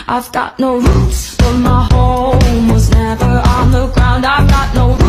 I've got no roots, but my home was never on the ground. I've got no roots.